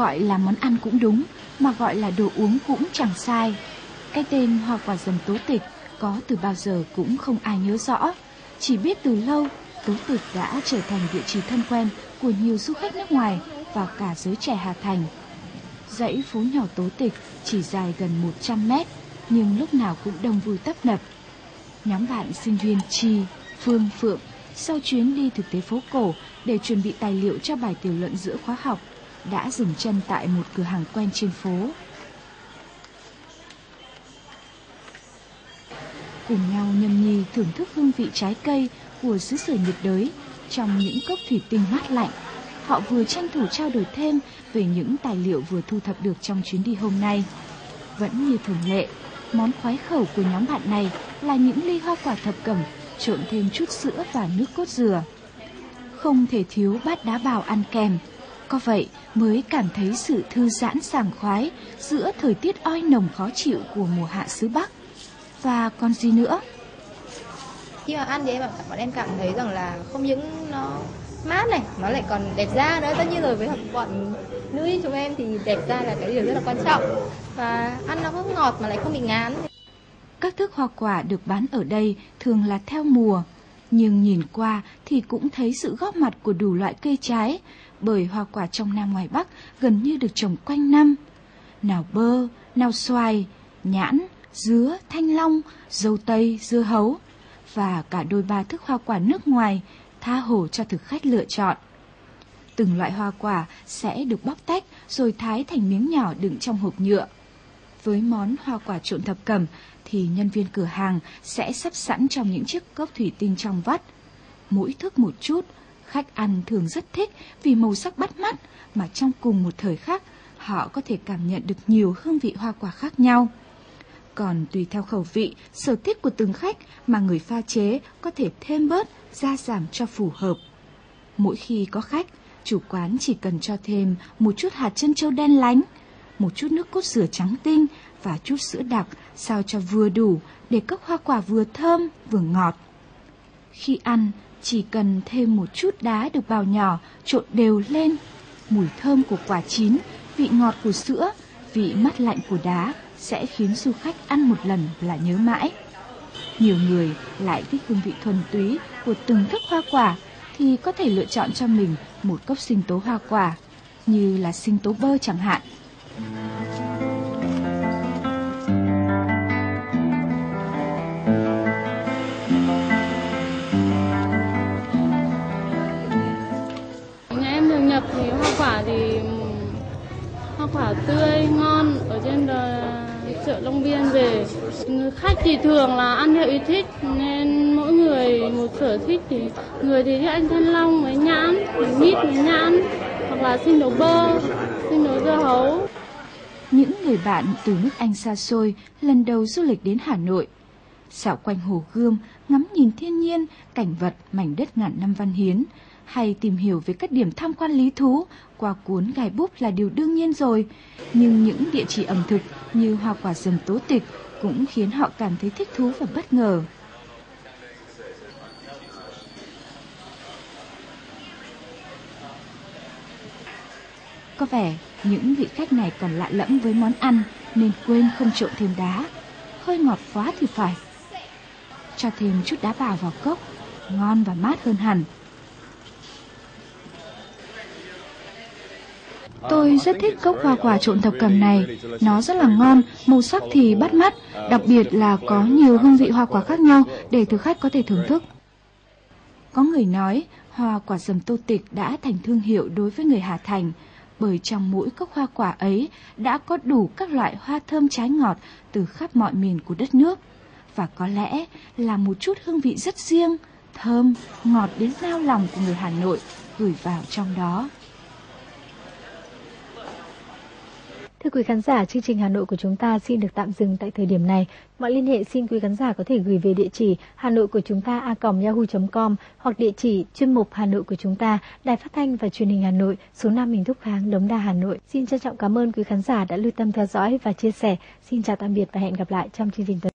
Gọi là món ăn cũng đúng, mà gọi là đồ uống cũng chẳng sai. Cái tên hoa quả dầm Tố Tịch có từ bao giờ cũng không ai nhớ rõ. Chỉ biết từ lâu, Tố Tịch đã trở thành địa chỉ thân quen của nhiều du khách nước ngoài và cả giới trẻ Hà Thành. Dãy phố nhỏ Tố Tịch chỉ dài gần 100 mét, nhưng lúc nào cũng đông vui tấp nập. Nhóm bạn sinh viên Chi, Phương, Phượng sau chuyến đi thực tế phố cổ để chuẩn bị tài liệu cho bài tiểu luận giữa khóa học đã dừng chân tại một cửa hàng quen trên phố. Cùng nhau nhâm nhi thưởng thức hương vị trái cây của xứ sở nhiệt đới trong những cốc thủy tinh mát lạnh. Họ vừa tranh thủ trao đổi thêm về những tài liệu vừa thu thập được trong chuyến đi hôm nay. Vẫn như thường lệ, món khoái khẩu của nhóm bạn này là những ly hoa quả thập cẩm trộn thêm chút sữa và nước cốt dừa. Không thể thiếu bát đá bào ăn kèm. Có vậy mới cảm thấy sự thư giãn sảng khoái giữa thời tiết oi nồng khó chịu của mùa hạ xứ Bắc. Và còn gì nữa? Khi mà ăn thì bọn em cảm thấy rằng là không những nó mát này, nó lại còn đẹp da nữa. Tất nhiên rồi, với bọn nữ chúng em thì đẹp da là cái điều rất là quan trọng. Và ăn nó cũng ngọt mà lại không bị ngán. Các thức hoa quả được bán ở đây thường là theo mùa, nhưng nhìn qua thì cũng thấy sự góp mặt của đủ loại cây trái, bởi hoa quả trong Nam ngoài Bắc gần như được trồng quanh năm. Nào bơ, nào xoài, nhãn, dứa, thanh long, dâu tây, dưa hấu và cả đôi ba thức hoa quả nước ngoài tha hồ cho thực khách lựa chọn. Từng loại hoa quả sẽ được bóc tách rồi thái thành miếng nhỏ đựng trong hộp nhựa. Với món hoa quả trộn thập cẩm thì nhân viên cửa hàng sẽ sắp sẵn trong những chiếc cốc thủy tinh trong vắt. Mỗi thức một chút, khách ăn thường rất thích vì màu sắc bắt mắt mà trong cùng một thời khắc họ có thể cảm nhận được nhiều hương vị hoa quả khác nhau. Còn tùy theo khẩu vị, sở thích của từng khách mà người pha chế có thể thêm bớt, gia giảm cho phù hợp. Mỗi khi có khách, chủ quán chỉ cần cho thêm một chút hạt trân châu đen lánh, một chút nước cốt dừa trắng tinh và chút sữa đặc sao cho vừa đủ để cốc hoa quả vừa thơm vừa ngọt. Khi ăn, chỉ cần thêm một chút đá được bào nhỏ trộn đều lên. Mùi thơm của quả chín, vị ngọt của sữa, vị mát lạnh của đá sẽ khiến du khách ăn một lần là nhớ mãi. Nhiều người lại thích hương vị thuần túy của từng thức hoa quả thì có thể lựa chọn cho mình một cốc sinh tố hoa quả, như là sinh tố bơ chẳng hạn. Nhà em thường nhập thì hoa quả tươi ngon ở trên chợ Long Biên về. Khách thì thường là ăn theo ý thích nên mỗi người một sở thích, thì người thì thích ăn thanh long với nhãn, mít với nhãn, hoặc là sinh tố bơ, sinh tố dưa hấu. Những người bạn từ nước Anh xa xôi lần đầu du lịch đến Hà Nội, dạo quanh Hồ Gươm, ngắm nhìn thiên nhiên, cảnh vật mảnh đất ngàn năm văn hiến, hay tìm hiểu về các điểm tham quan lý thú qua cuốn guidebook là điều đương nhiên rồi. Nhưng những địa chỉ ẩm thực như hoa quả dầm Tố Tịch cũng khiến họ cảm thấy thích thú và bất ngờ. Có vẻ những vị khách này còn lạ lẫm với món ăn nên quên không trộn thêm đá. Hơi ngọt quá thì phải. Cho thêm chút đá bào vào cốc, ngon và mát hơn hẳn. Tôi rất thích cốc hoa quả trộn thập cẩm này. Nó rất là ngon, màu sắc thì bắt mắt, đặc biệt là có nhiều hương vị hoa quả khác nhau để thực khách có thể thưởng thức. Có người nói hoa quả dầm Tô Tịch đã thành thương hiệu đối với người Hà Thành, bởi trong mỗi cốc hoa quả ấy đã có đủ các loại hoa thơm trái ngọt từ khắp mọi miền của đất nước. Và có lẽ là một chút hương vị rất riêng, thơm, ngọt đến nao lòng của người Hà Nội gửi vào trong đó. Thưa quý khán giả, chương trình Hà Nội của chúng ta xin được tạm dừng tại thời điểm này. Mọi liên hệ xin quý khán giả có thể gửi về địa chỉ Hà Nội của chúng ta @yahoo.com hoặc địa chỉ chuyên mục Hà Nội của chúng ta, Đài Phát thanh và Truyền hình Hà Nội, số 5 Huỳnh Thúc Kháng, Đống Đa, Hà Nội. Xin trân trọng cảm ơn quý khán giả đã lưu tâm theo dõi và chia sẻ. Xin chào tạm biệt và hẹn gặp lại trong chương trình tới.